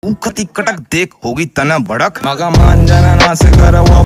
उखती कटक देख होगी तना भड़क मगा मान जाना ना से करा